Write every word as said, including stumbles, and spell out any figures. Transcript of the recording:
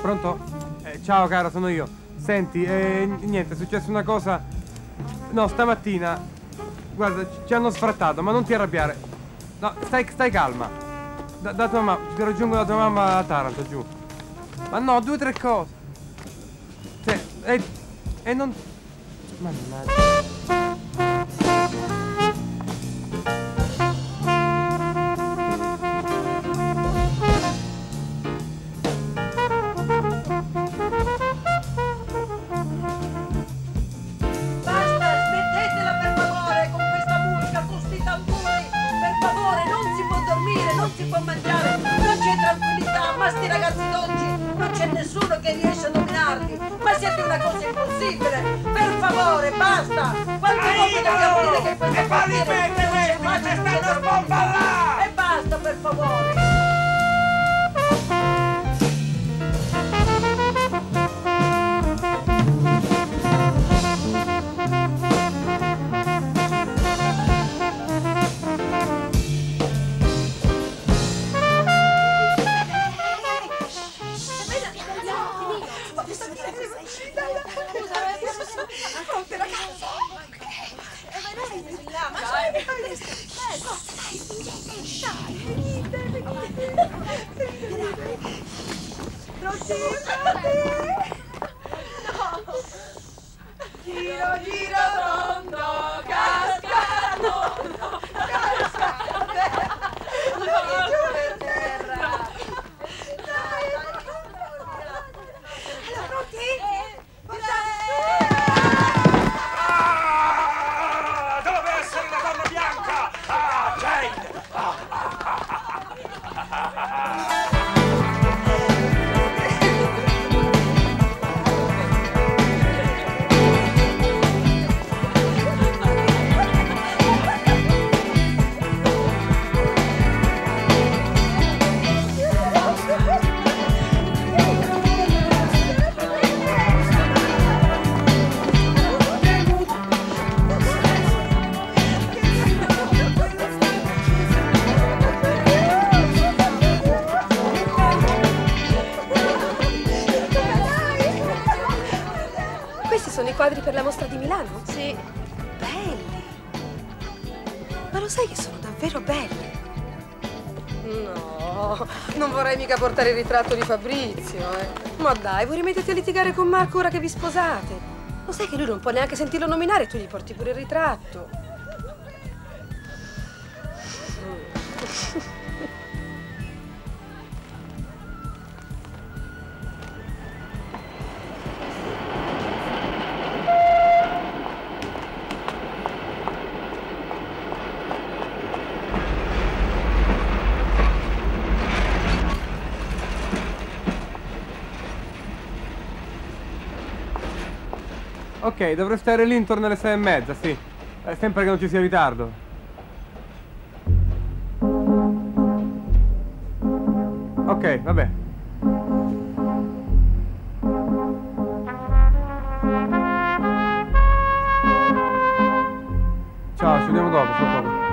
Pronto? Eh, ciao caro, sono io. Senti, eh, niente, è successa una cosa. No, stamattina. Guarda, ci hanno sfrattato, ma non ti arrabbiare. No, stai, stai calma. Da, da tua mamma, ti raggiungo da tua mamma a Taranto, giù. Ma no, due o tre cose. Cioè, e, e non. Mannaggia. Non si può mangiare, non c'è tranquillità, ma sti ragazzi d'oggi non c'è nessuno che riesce a dominarli, ma siete una cosa impossibile, per favore, basta! Quante volte dobbiamo dire che questo quartiere non c'è ma c'è stato bomba là! E basta, per favore! Giro, giro, tondo, casca, mondo, casca, giù per terra. Allora, pronti? Ah, dove essere la donna bianca? Ah, Jane! Ah, ah, ah, ah. Sono i quadri per la mostra di Milano? Sì. Belli! Ma lo sai che sono davvero belli? No, non vorrei mica portare il ritratto di Fabrizio, eh. Ma dai, vuoi rimetterti a litigare con Marco ora che vi sposate? Lo sai che lui non può neanche sentirlo nominare e tu gli porti pure il ritratto. Ok, dovrei stare lì intorno alle sei e mezza, sì. Eh, sempre che non ci sia ritardo. Ok, vabbè. Ciao, ci vediamo dopo, fra poco.